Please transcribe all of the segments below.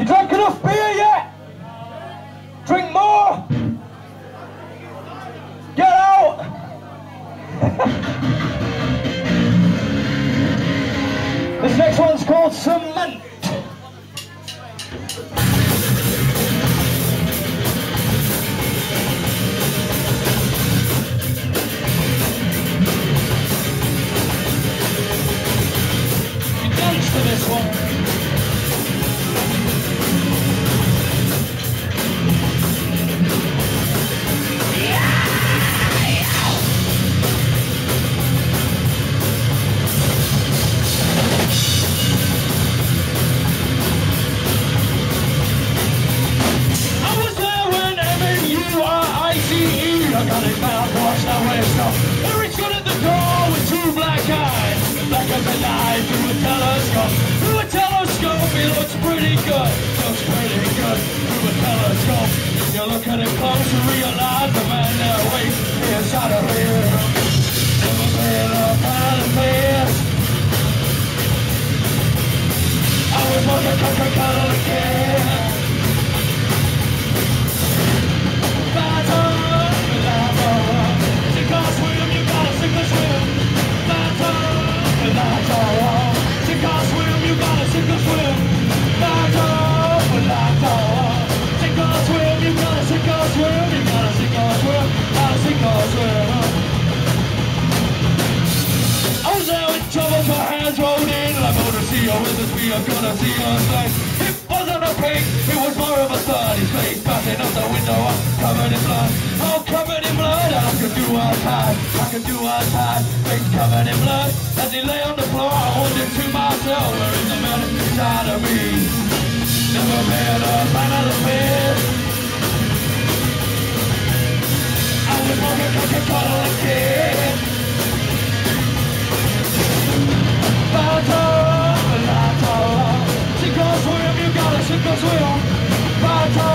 You drank enough beer yet? Drink more? Get out! This next one's called Cement. You dance to this one. Eric's got at the door with two black eyes, black as a knife through a telescope. Through a telescope, he looks pretty good. Looks pretty good through a telescope. You look at him close and realize the man there waits inside of here. Never been a fan of this. I was on the Coca-Cola kid. With the speed I'm gonna see on sight. It wasn't a pig, it was more of a thud. His face passing out the window, I'm covered in blood. I'm covered in blood, I can do outside. I can do outside, face covered in blood. As he lay on the floor, I wondered to myself, where is the man inside of me? Never been a fan of the pit. I was more than Coca-Cola kid. Sink or swim, you gotta sink or swim. Battle,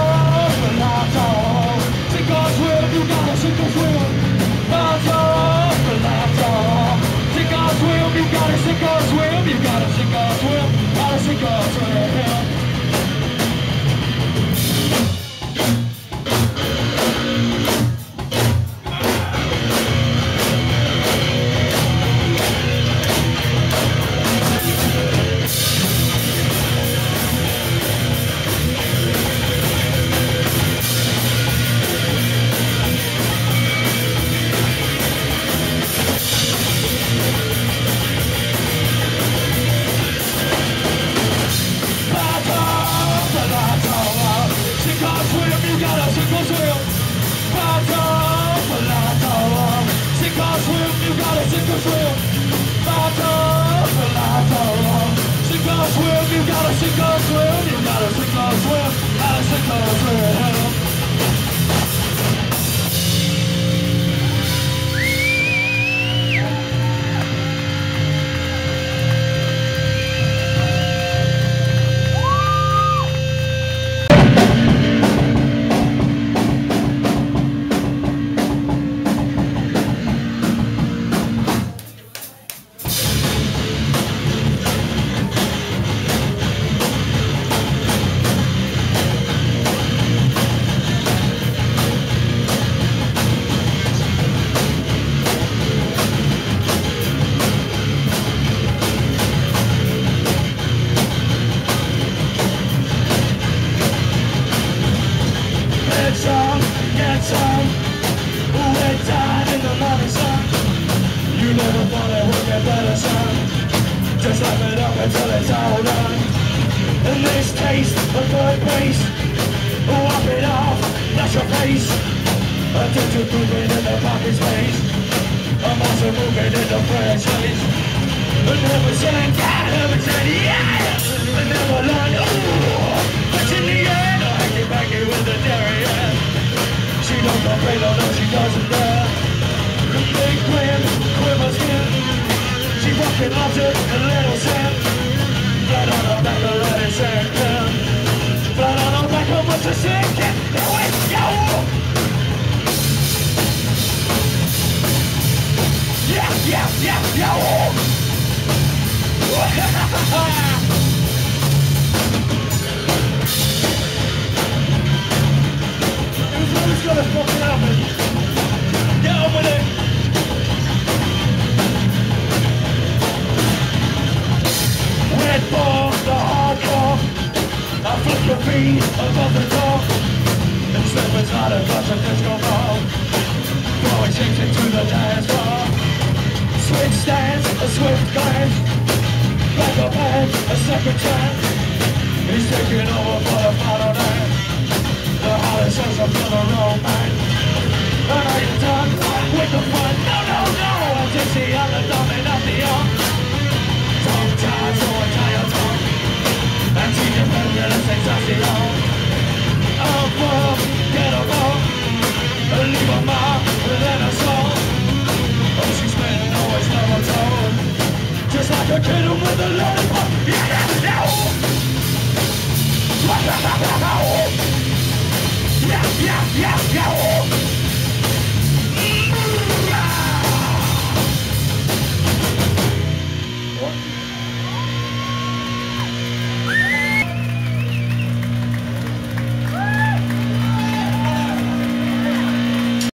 sink or swim, you gotta sink or swim. Battle, sink or swim, you gotta sink or swim. You gotta sink or swim, gotta sink or swim. gotta fucking happen. Get on with it. Red bar, the hardcore. I flick your feet above the door. And slippers out of touch of disco ball. Blowing chicks into the dance floor. Switch stands, a swift glance. Back up hand, a second chance. He's taking over for the final dance. The hottest says I'm for the romance. And I get done with the fun. No, no, no. I'm Dixie, I'm the dominant of the young. Tongue tied, so I tie your tongue. And teach your prejudice exhaustion. I'm forgettable. Leave a mark within a soul. Oh, she's been always never told. Just like a kid with a lollipop. Yeah, yeah, yeah. Yeah, yeah, yeah, yeah.